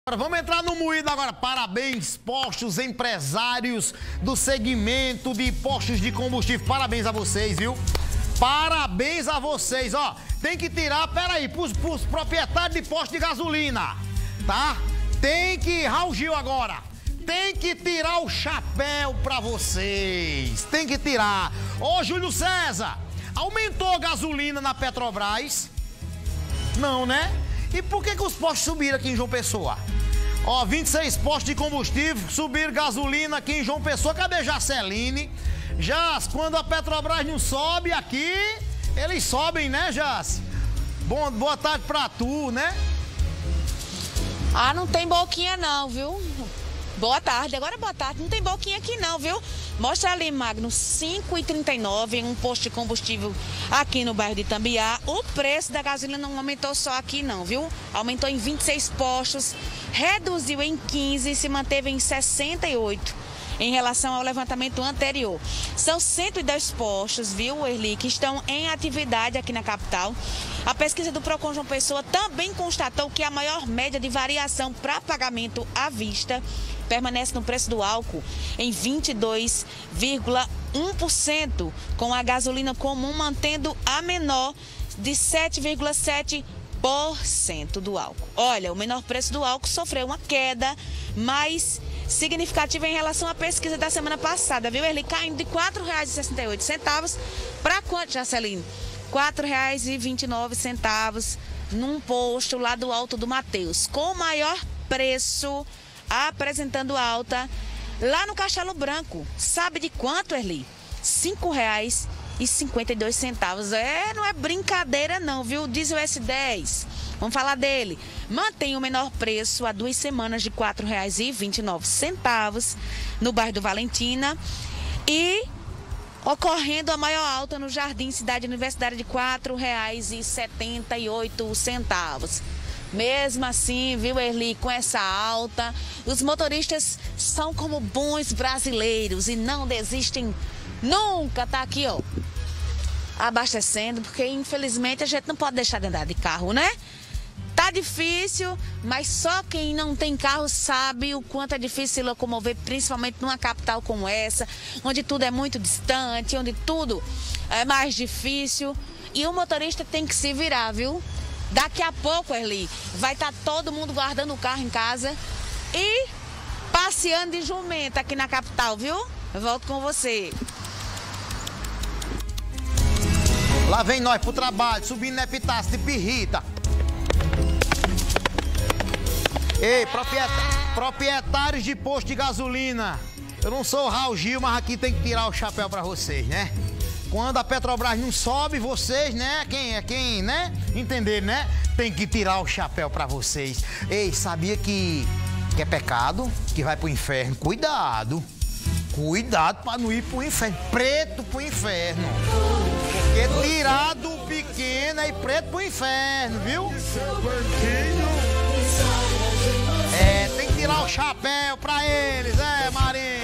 Vamos entrar no moído agora. Parabéns, postos, empresários do segmento de postos de combustível. Parabéns a vocês, viu? Parabéns a vocês, ó. Tem que tirar, peraí, pros proprietários de postos de gasolina, tá? Tem que, Raul Gil agora, tem que tirar o chapéu pra vocês. Tem que tirar. Ô, Júlio César, aumentou a gasolina na Petrobras? Não, né? E por que os postos subiram aqui em João Pessoa? Ó, 26 postos de combustível, subiram gasolina aqui em João Pessoa. Cadê Jaceline? Jas, quando a Petrobras não sobe aqui, eles sobem, né, Jas? Boa tarde pra tu, né? Ah, não tem boquinha não, viu? Boa tarde, agora boa tarde. Não tem boquinha aqui não, viu? Mostra ali, Magno, 5,39 em um posto de combustível aqui no bairro de Itambiá. O preço da gasolina não aumentou só aqui não, viu? Aumentou em 26 postos, reduziu em 15 e se manteve em 68 em relação ao levantamento anterior. São 102 postos, viu, Erli, que estão em atividade aqui na capital. A pesquisa do Procon João Pessoa também constatou que a maior média de variação para pagamento à vista permanece no preço do álcool em 22,1%, com a gasolina comum mantendo a menor de 7,7% do álcool. Olha, o menor preço do álcool sofreu uma queda mais significativa em relação à pesquisa da semana passada, viu? Ele caindo de R$ 4,68 para quanto, Jaceline? R$ 4,29 num posto lá do Alto do Mateus, com o maior preço apresentando alta lá no Castelo Branco. Sabe de quanto, Erli? R$ 5,52. Não é brincadeira não, viu? Diesel S10, vamos falar dele. Mantém o menor preço há 2 semanas de R$ 4,29 no bairro do Valentina e ocorrendo a maior alta no Jardim Cidade Universitária de R$ 4,78. Mesmo assim, viu, Erli, com essa alta, os motoristas são como bons brasileiros e não desistem nunca. Tá aqui, ó, abastecendo, porque infelizmente a gente não pode deixar de andar de carro, né? Tá difícil, mas só quem não tem carro sabe o quanto é difícil se locomover, principalmente numa capital como essa, onde tudo é muito distante, onde tudo é mais difícil. E o motorista tem que se virar, viu? Daqui a pouco, Erli, vai estar todo mundo guardando o carro em casa e passeando de jumenta aqui na capital, viu? Eu volto com você. Lá vem nós pro trabalho, subindo na Epitácio de Pirrita. Ei, proprietários de posto de gasolina, eu não sou o Raul Gil, mas aqui tem que tirar o chapéu pra vocês, né? Quando a Petrobras não sobe, vocês, né? Quem, né? Entenderam, né? Tem que tirar o chapéu pra vocês. Ei, sabia que é pecado? Que vai pro inferno? Cuidado! Cuidado pra não ir pro inferno. Preto pro inferno. Porque tirado pequeno e preto pro inferno, viu? É, tem que tirar o chapéu pra eles, Marinho.